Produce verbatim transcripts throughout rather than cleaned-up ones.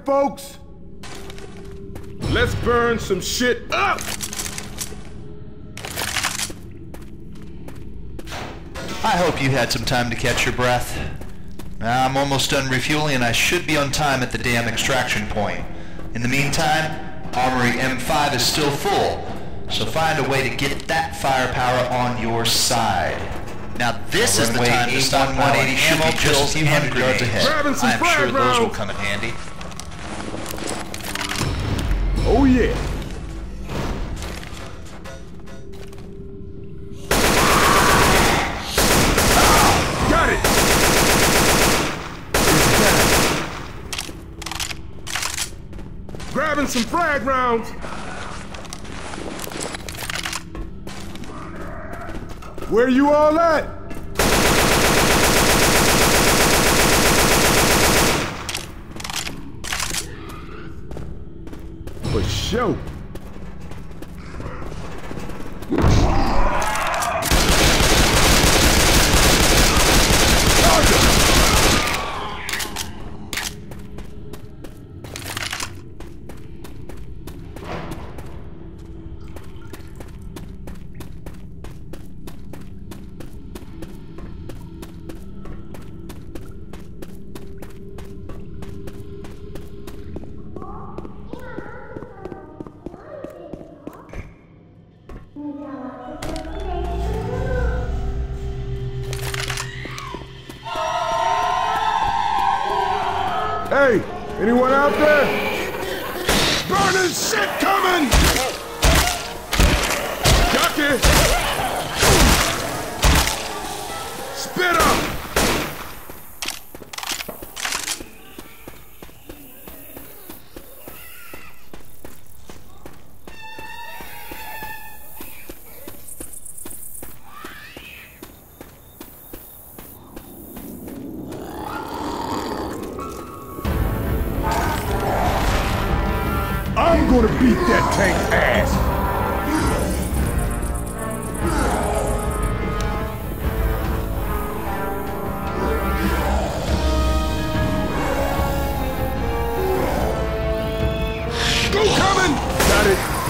folks? Let's burn some shit up! I hope you had some time to catch your breath. I'm almost done refueling and I should be on time at the damn extraction point. In the meantime, Armory M five is still full, so find a way to get that firepower on your side. Now this is the time to stop one eighty ammo just a few hundred yards ahead. Grabbing some I'm frag sure those rounds. will come in handy. Oh yeah. Ah, got it. It's down. Grabbing some frag rounds. Where you all at? For sure. Hey, anyone out there? Burning shit coming! Duck it! Spit up! I'm gonna beat that tank's ass! Go coming! Got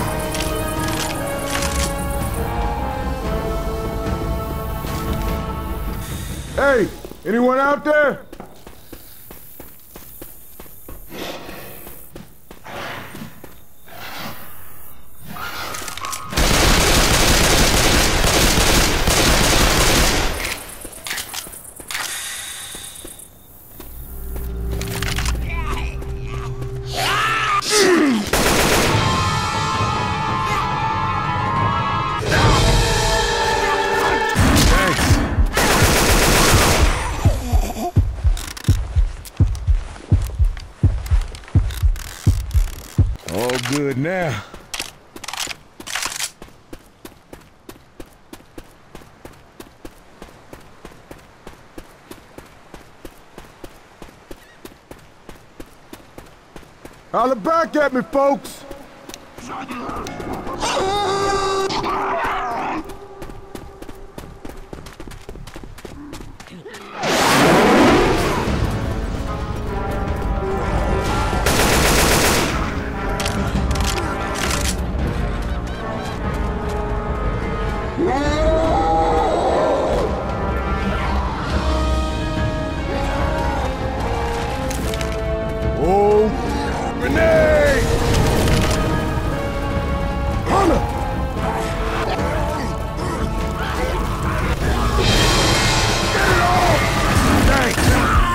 it! Hey, anyone out there? All good now. Holler back at me, folks. Oh, grenade! Hunter! Get it off! Thanks!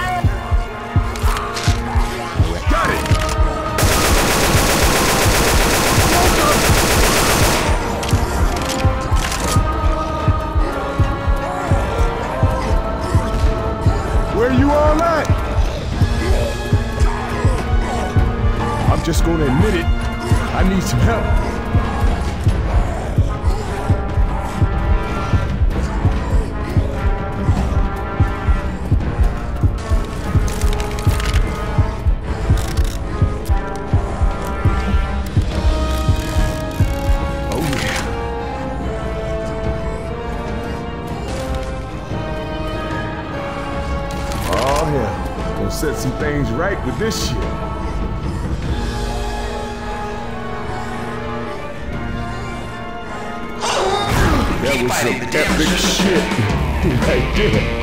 Got it! Where you all at? I'm just gonna admit it. I need some help. Oh yeah. Oh yeah. Gonna set some things right with this shit. keep was fighting. some The dam epic is just... shit right there.